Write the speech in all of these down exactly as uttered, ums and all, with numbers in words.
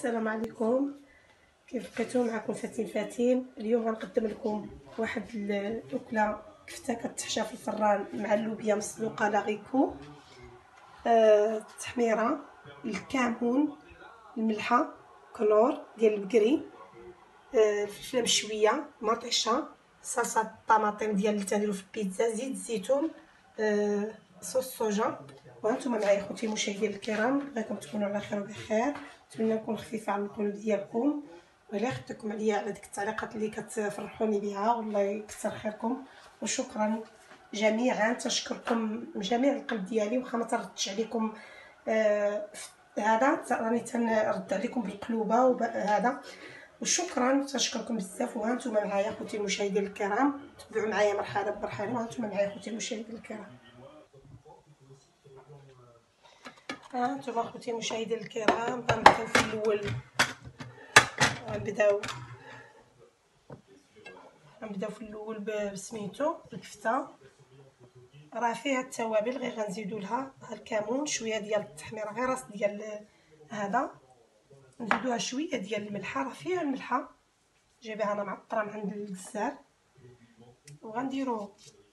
السلام عليكم. كيف بقيتو؟ معكم فاتن فاتن. اليوم غنقدم لكم واحد الاكله كفته كتحشى في الفران مع اللوبيا مسلوقه لاغيكو، آه، التحميره، الكمون، الملحه، كلور ديال البقري، آه، الفلفله مشويه، مطيشه، صلصه الطماطم ديال اللي تنديرو في البيتزا، زيت الزيتون، آه، صوص صوجا. وهانتوما معايا خوتي المشاهدين الكرام، بغيتكم تكونوا على خير وبخير. نتمنى نكون خفيفه على القلوب ديالكم، ولا خدتكم عليا على ديك التعليقات اللي كتفرحوني بها، والله يكثر خيركم وشكرا جميعا. تشكركم من جميع القلب ديالي، واخا ما تردتش عليكم آه هذا راني تنرد عليكم بالقلوبه وهذا، وشكرا تشكركم بزاف. وهانتوما معايا خوتي المشاهدين الكرام، تبعوا معايا مرحبا بمرحبا. وهانتوما معايا خوتي المشاهدين الكرام، ها انتم خوتي المشاهدين الكرام، غنبداو في الاول غنبداو غنبداو في الاول بسميتو الكفته. راه فيها التوابل، غير غنزيدوا لها الكمون، شويه ديال التحميره، غير راس ديال هذا، نزيدوها شويه ديال الملحه، راه فيها الملحه جايبها انا معطره من عند الجزار. وغنديروا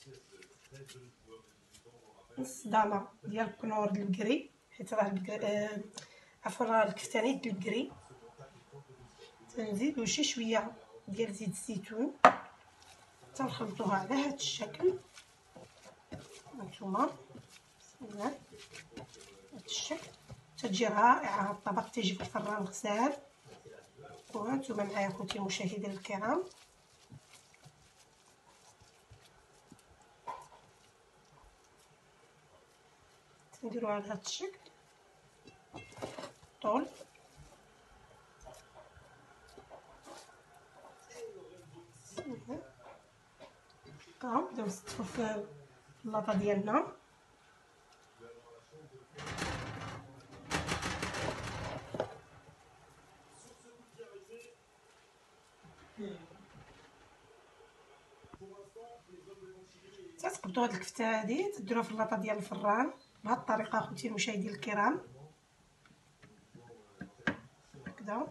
نص دامه ديال الكنور ديال البقري، حيت راه آه عفوا راه الكفته نيت البقري. تنزيدو شي شويه ديال زيت الزيتون، تنخلطوها على هذا الشكل. هانتوما هذا الشكل تجي رائعه، الطبق تيجي في الفران غزال. وهانتوما معايا خوتي المشاهدين الكرام، تنديروها على هذا الشكل طول. ها نبداو نستفو في اللاطه ديالنا. تتقبطوا هاد الكفته هادي تديروها في اللاطه ديال الفران بهاد الطريقه اخوتي المشاهدين الكرام، هكذا.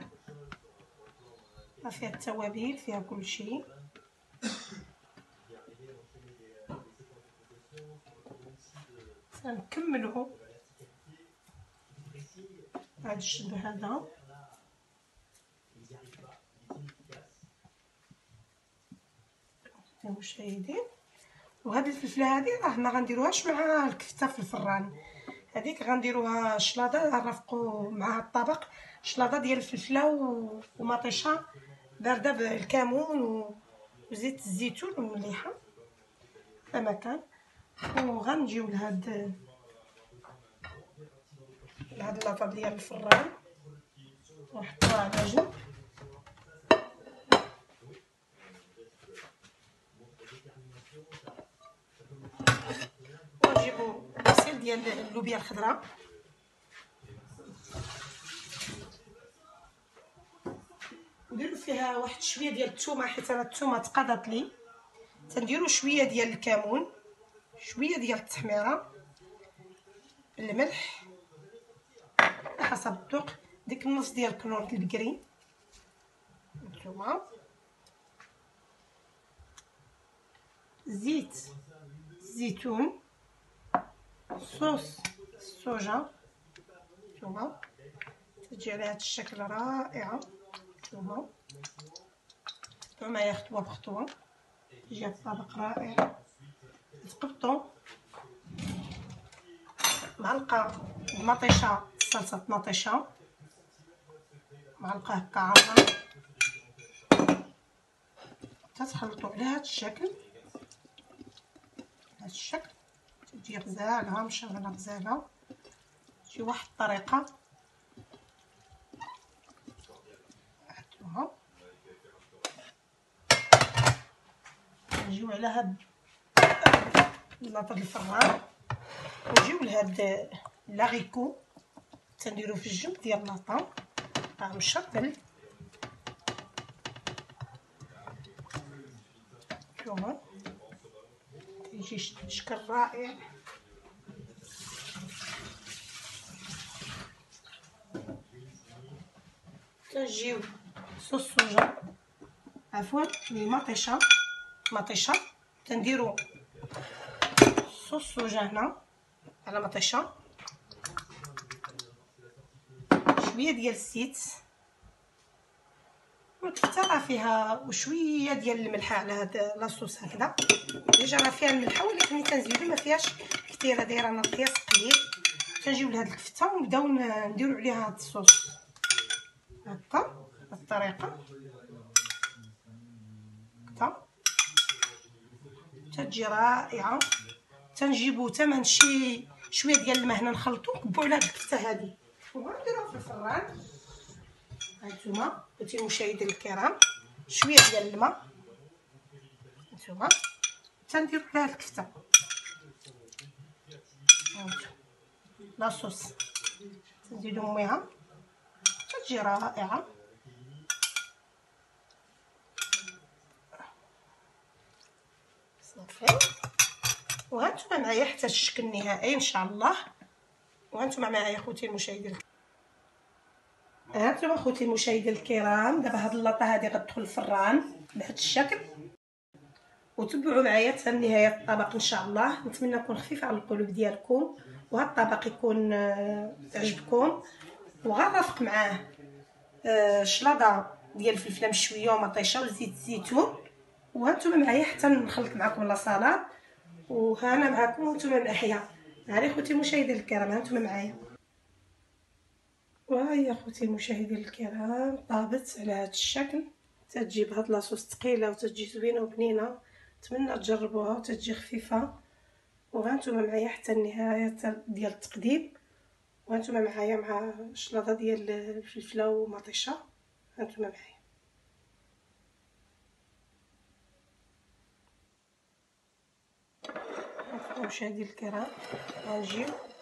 راه فيها التوابل، فيها كلشي. سنكملو هاد الشبه هذا، المشاهدين. وهاد الفلفله هادي راه ما غنديروهاش مع الكفته في الفران، هذيك غنديروها شلاضه، نرافقوا مع الطبق شلاضه ديال الفلفله ومطيشه بارده بالكمون وزيت الزيتون والمليحه كما كان. وغنجيو لهاد لهاد اللاطه ديال الفران ونحطوها على جنب. ونجيبو عصير ديال اللوبيا الخضراء، نديرو فيها واحد شويه ديال الثومه، حيت انا الثومه تقادت لي. تنديرو شويه ديال الكمون، شويه ديال التحميره، الملح حسب الذوق، ديك النص ديال الكنور ديال البقري، نتوما زيت الزيتون، صوص الصوجا، نتوما تجي على هذا الشكل رائعه. نتوما تبعوا معايا خطوه بخطوه، تجي الطبق رائع. تقبطوا معلقه مطيشه، صلصه مطيشه، معلقه هكا عامره، تتخلطوا على هذا الشكل. هذا الشكل تجي غزاله مشغله غزاله، تجي واحد الطريقه. هانتوما نجيو على هاد اللاطه ديال الفران، ونجيو لهاد لاغيكو تنديرو في الجنب ديال اللاطه، راه مشطل. شوفوا تيجي شكل رائع. تنجيو صوص الصوجا عفوا المطيشه مطيشه تنديرو صوص الصوجا هنا على مطيشه، شويه ديال الزيت والكفته راه فيها وشويه ديال الملحه على هاد لاصوص هكذا، ديجا راه فيها الملحه ولكن ملي كنزيدو ما فيهاش كثيره، دايره انا قياس قليل. تنجيو لهاد الكفته ونبداو نديرو عليها هاد الصوص هكا بهاد الطريقه هكا تتجي رائعه. تنجيبو تمن شي شويه ديال الماء هنا نخلطو نكبو على هاد الكفته هادي ونديروها في الفران. هانتوما خوتي المشاهدين الكرام شويه ديال الماء هانتوما تنديرو على هاد الكفته هانتوما لاصوص تنزيدو مويها تتجي رائعه. صافي وهانتوما معايا حتى الشكل النهائي ان شاء الله. وهانتوما معايا خوتي المشاهدين، هانتوما خوتي المشاهدين الكرام دابا هاد اللاطه هادي غتدخل الفران بهذا الشكل، وتبعوا معايا حتى نهايه الطبق ان شاء الله. نتمنى يكون خفيف على القلوب ديالكم وهذا الطبق يكون عجبكم، وغنرافق معاه شلاضه ديال الفلفله مشويه ومطيشه وزيت الزيتون. وهانتوما معايا حتى نخلط معكم لاصالاد وهانا معكم وانتوما معايا. هاني خوتي المشاهدين الكرام هانتوما معايا، وهاهي خوتي المشاهدين الكرام طابت على هذا الشكل. تتجي بهاد لاصوص ثقيله وتتجي زوينه وبنينه، نتمنى تجربوها وتتجي خفيفه. وهانتوما معايا حتى النهايه ديال التقديم، وهانتوما معايا مع شلاضه ديال الفلفله ومطيشه. هانتوما معايا مشاهدي الكرام غنجيو